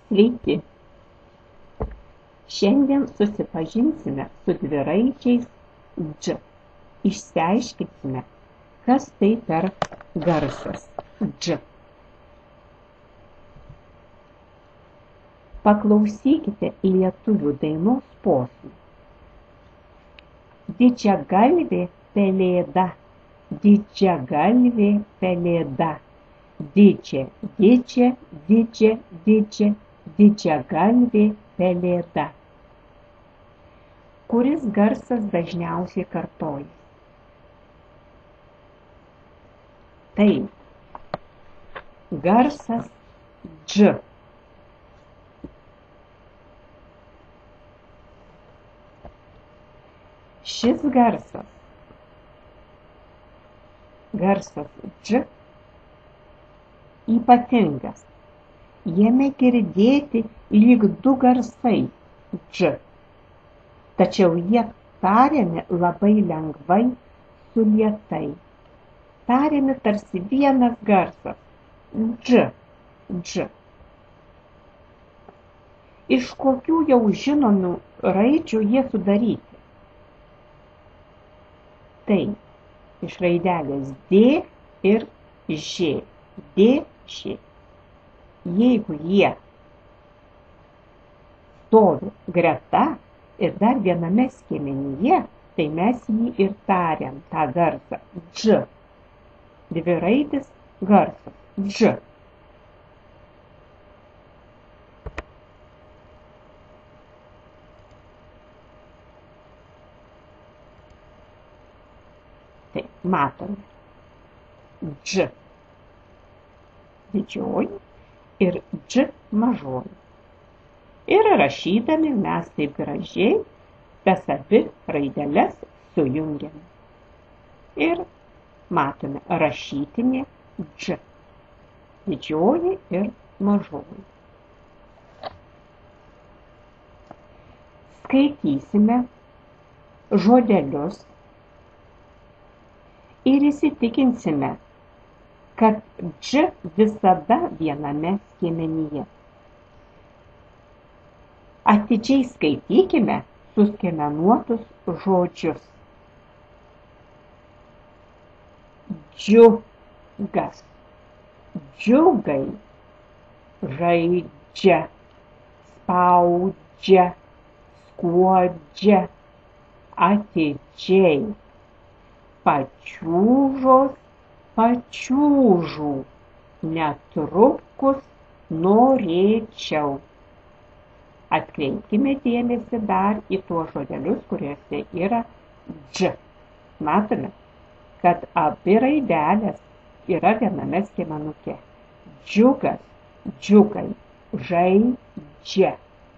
Sveiki! Šiandien susipažinsime su dviraičiais dž. Išsiaiškinsime, kas tai per garsas dž. Paklausykite lietuvių dainos posmų. Didžiagalvė pelėda, didžiagalvė pelėda. Didžia, didžia, didžia, didžia, didžiagalvė pelėda. Kuris garsas dažniausiai kartojas? Tai garsas dž. Šis garsas dž ypatingas. Jame girdėti lyg du garsai dž, tačiau jie tariami labai lengvai, sulėtai. Tariami tarsi vienas garsas dž, dž. Iš kokių jau žinomų raidžių jie sudaryti? Tai iš raidelės d ir ž. D, ž. Jeigu jie stovi greta ir dar viename skiemenyje, tai mes jį ir tariam, tą garsą dž. Dviraidis garsas dž. Tai matome dž didžioji ir dž mažoji. Ir rašydami mes taip gražiai tas abi raideles sujungiame. Ir matome rašytinė dž. Didžioji ir mažoji. Skaitysime žodelius ir įsitikinsime, kad dž visada viename skiemenyje. Atidžiai skaitykime suskiemenuotus žodžius. Džiugas, džiugai, žaidžia, spaudžia, skuodžia, atidžiai, pačiūžos, pačiūžų, netrukus norėčiau. Atkreipkime dėmesį dar į tuos žodelius, kuriuose yra dž. Matome, kad abi raidelės yra viename skiemenuke. Džiugas, džiugai, žaidžia.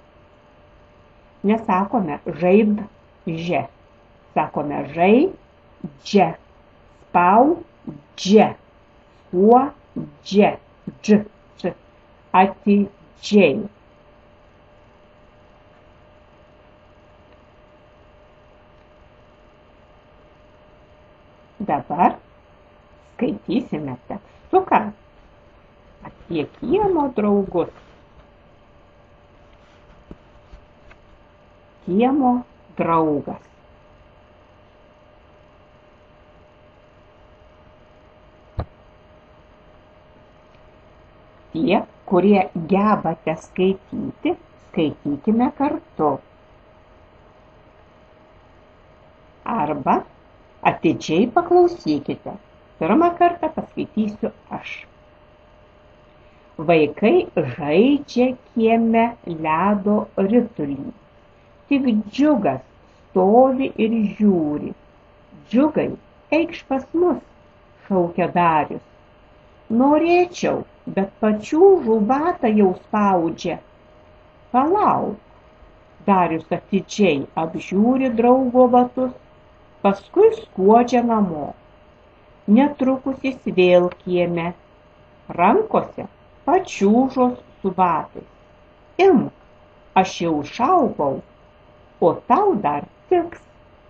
Nesakome žaidžia, sakome žaidžia, spaudžia, skuodžia, dž, dž, atidžiai. Dabar skaitysime tekstuką apie kiemo draugus. Kiemo draugas. Tie, kurie gebate skaityti, skaitykime kartu. Arba atidžiai paklausykite. Pirmą kartą paskaitysiu aš. Vaikai žaidžia kieme ledo ritulį. Tik džiugas stovi ir žiūri. Džiugai, eikš pas mus, šaukia Darius. Norėčiau, bet pačiūžų batą jau spaudžia. Palauk. Darius atidžiai apžiūri draugo batus, paskui skuodžia namo. Netrukus jis vėl kieme. Rankose pačiūžos su batais. Imk, aš jau išaugau, o tau dar tiks.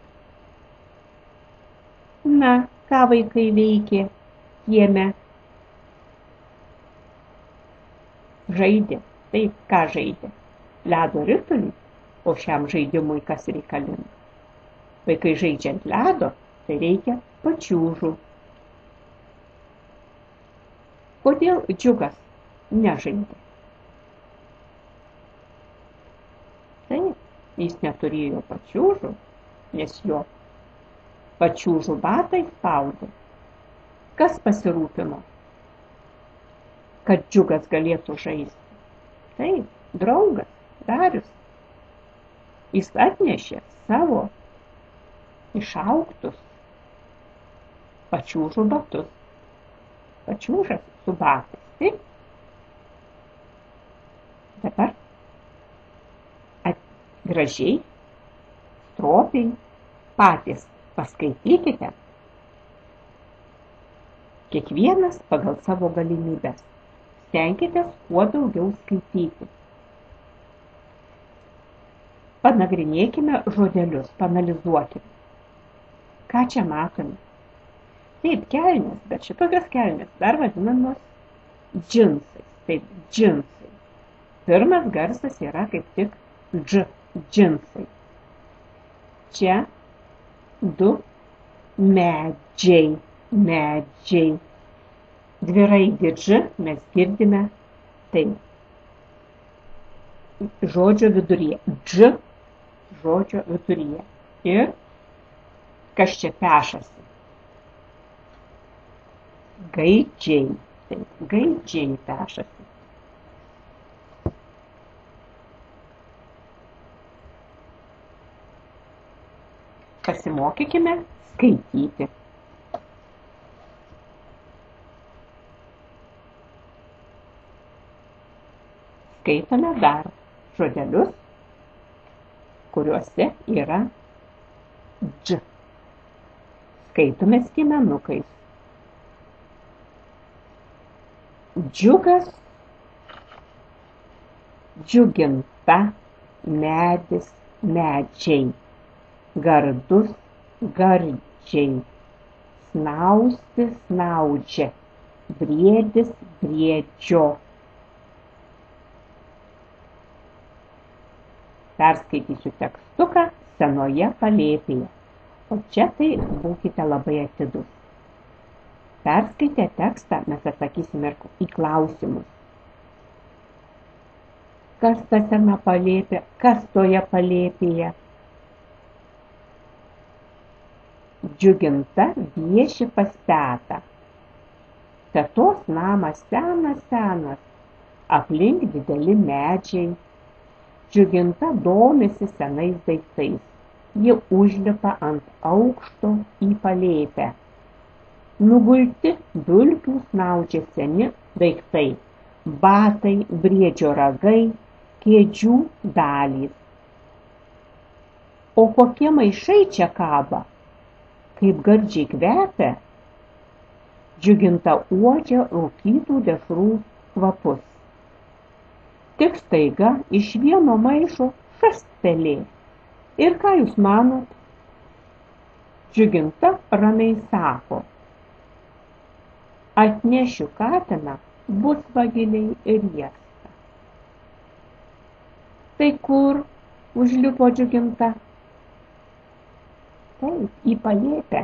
Na, ką vaikai veikė kieme? Žaidė, Tai ką žaidė? Ledo ritulį, o šiam žaidimui kas reikalinga? Vaikai žaidžia ant ledo, tai reikia pačiūžų. Kodėl Džiugas nežaidė? Taip, jis neturėjo pačiūžų, nes jo pačiūžų batai spaudė. Kas pasirūpino, kad Džiugas galėtų žaisti? Taip, draugas Darius. Jis atnešė savo išaugtus pačiūžų batus. Pačiūžas su batais, taip? Dabar gražiai, stropiai patys paskaitykite. Kiekvienas pagal savo galimybės. Stenkitės kuo daugiau skaityti. Panagrinėkime žodelius, panalizuokime. Ką čia matome? Taip, kelnės, bet šitokios kelnės dar vadinamos džinsais. Taip, džinsai. Pirmas garsas yra kaip tik dž, džinsai. Čia du medžiai, medžiai. Dviraidį dž mes girdime taip. Žodžio viduryje. Dž žodžio viduryje. Ir kas čia pešasi? Gaidžiai. Taip, gaidžiai pešasi. Pasimokykime skaityti. Skaitome dar žodelius, kuriuose yra dž. Skaitome skiemenukais. Džiugas, džiuginta, medis, medžiai. Gardus, gardžiai. Snausti, snaudžia. Briedis, briedžio. Perskaitysiu tekstuką senoje palėpėje. O čia tai būkite labai atidus. Perskaitę tekstą mes atsakysime į klausimus. Kas ta sena palėpė? Kas toje palėpėje? Džiuginta vieši pas tetą. Tetos namas senas, senas. Aplink dideli medžiai. Džiuginta domisi senais daiktais. Ji užlipa ant aukšto į palėpę. Nugulti dulkių snaudžia seni daiktai. Batai, briedžio ragai, kėdžių dalys. O kokie maišai čia kaba? Kaip gardžiai kvepia? Džiuginta uodžia rūkytų dešrų kvapus. Tik staiga iš vieno maišo šast pelė. Ir ką jūs manot? Džiuginta ramiai sako. Atnešiu katiną, busvagiliai ir riestą. Tai kur užlipo Džiuginta? Taip, į palėpę.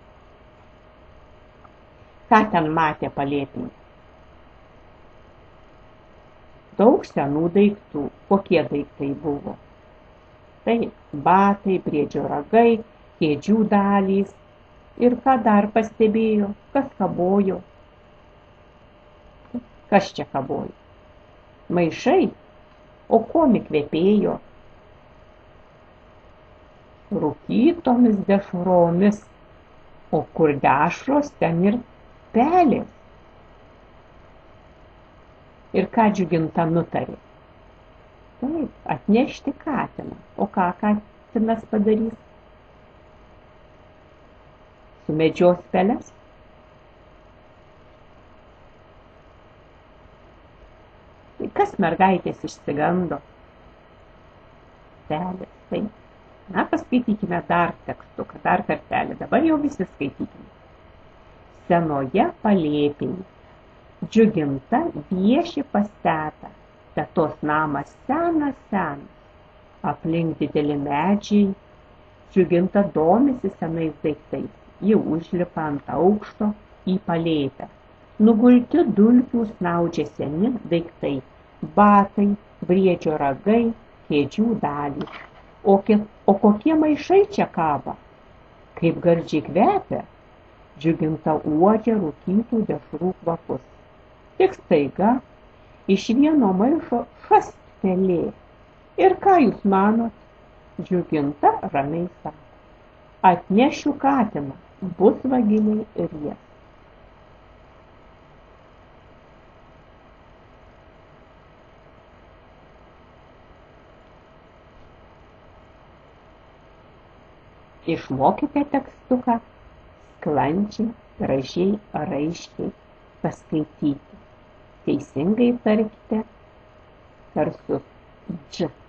Ką ten matė palėpėje? Daug senų daiktų. Kokie daiktai buvo? Taip, batai, briedžio ragai, kėdžių dalys. Ir ką dar pastebėjo? Kas kabojo? Kas čia kabojo? Maišai? O kuomi kvepėjo? Rūkytomis dešromis. O kur dešros, ten ir pelės. Ir ką Džiuginta nutarė? Taip, atnešti katiną. O ką katinas padarys? Sumedžios peles? Kas mergaitės išsigando? Pelės, taip. Na, paskaitykime dar tekstuką, dar kartelį. Dabar jau visi skaitykime. Senoje palėpėje Džiuginta vieši pas tetą. Bet tos namas senas, aplink dideli medžiai, Džiuginta domisi senais daiktais. Ji užlipa ant aukšto į palėpę. Nugulti dulkių snaudžia seni daiktai, batai, briedžio ragai, kėdžių dalys. O kokie maišai čia kaba? Kaip gardžiai kvepia, Džiuginta uodžia rūkytų dešrų kvapus. Tik staiga iš vieno maišo šast pelė. Ir ką jūs manot? Džiuginta ramiai sako. Atnešiu katiną, bus vagiliai ir jie. Išmokite tekstuką sklandžiai, gražiai, raiškiai paskaityti. Teisingai tarkite garsus dž.